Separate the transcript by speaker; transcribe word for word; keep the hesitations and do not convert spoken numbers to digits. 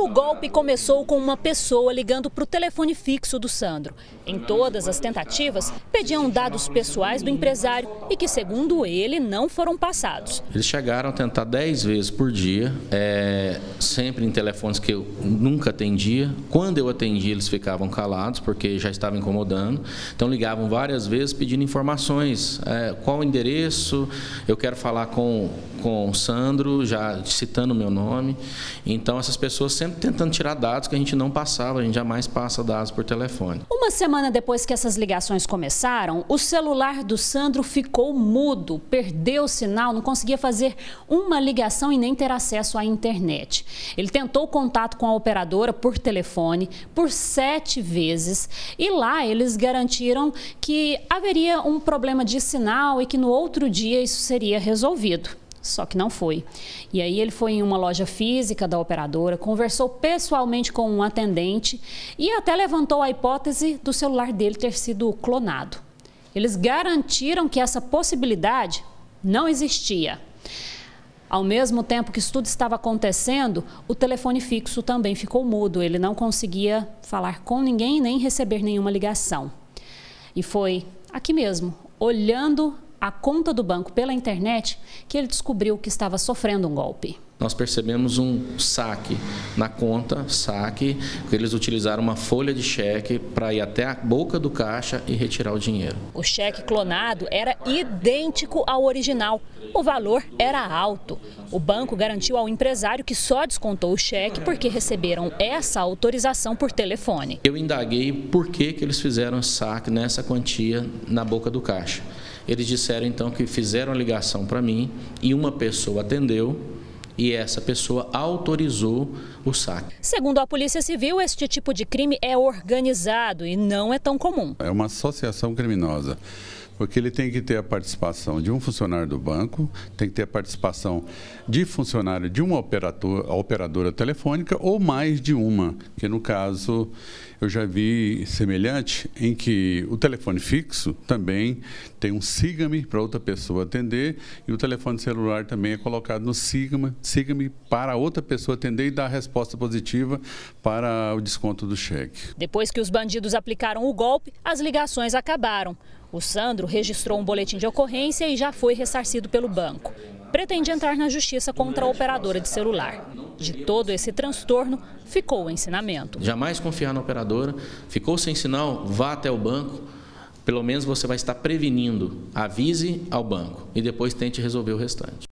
Speaker 1: O golpe começou com uma pessoa ligando para o telefone fixo do Sandro. Em todas as tentativas, pediam dados pessoais do empresário e que, segundo ele, não foram passados.
Speaker 2: Eles chegaram a tentar dez vezes por dia, é, sempre em telefones que eu nunca atendia. Quando eu atendia, eles ficavam calados, porque já estavam incomodando. Então, ligavam várias vezes pedindo informações. É, qual o endereço? Eu quero falar com, com o Sandro, já citando o meu nome. Então, essas pessoas sempre tentando tirar dados que a gente não passava, a gente jamais passa dados por telefone.
Speaker 1: Uma semana depois que essas ligações começaram, o celular do Sandro ficou mudo, perdeu o sinal, não conseguia fazer uma ligação e nem ter acesso à internet. Ele tentou contato com a operadora por telefone por sete vezes e lá eles garantiram que haveria um problema de sinal e que no outro dia isso seria resolvido. Só que não foi. E aí ele foi em uma loja física da operadora, conversou pessoalmente com um atendente e até levantou a hipótese do celular dele ter sido clonado. Eles garantiram que essa possibilidade não existia. Ao mesmo tempo que isso tudo estava acontecendo, o telefone fixo também ficou mudo. Ele não conseguia falar com ninguém nem receber nenhuma ligação. E foi aqui mesmo, olhando a conta do banco pela internet, que ele descobriu que estava sofrendo um golpe.
Speaker 2: Nós percebemos um saque na conta, saque, que eles utilizaram uma folha de cheque para ir até a boca do caixa e retirar o dinheiro.
Speaker 1: O cheque clonado era idêntico ao original. O valor era alto. O banco garantiu ao empresário que só descontou o cheque porque receberam essa autorização por telefone.
Speaker 2: Eu indaguei por que que eles fizeram saque nessa quantia na boca do caixa. Eles disseram então que fizeram a ligação para mim e uma pessoa atendeu e essa pessoa autorizou o saque.
Speaker 1: Segundo a Polícia Civil, este tipo de crime é organizado e não é tão comum.
Speaker 3: É uma associação criminosa, porque ele tem que ter a participação de um funcionário do banco, tem que ter a participação de funcionário de uma operadora, operadora telefônica ou mais de uma, que no caso eu já vi semelhante em que o telefone fixo também tem um siga-me para outra pessoa atender e o telefone celular também é colocado no siga-me, siga-me para outra pessoa atender e dar a resposta positiva para o desconto do cheque.
Speaker 1: Depois que os bandidos aplicaram o golpe, as ligações acabaram. O Sandro registrou um boletim de ocorrência e já foi ressarcido pelo banco. Pretende entrar na justiça contra a operadora de celular. De todo esse transtorno, ficou o ensinamento.
Speaker 2: Jamais confiar na operadora. Ficou sem sinal, vá até o banco. Pelo menos você vai estar prevenindo. Avise ao banco e depois tente resolver o restante.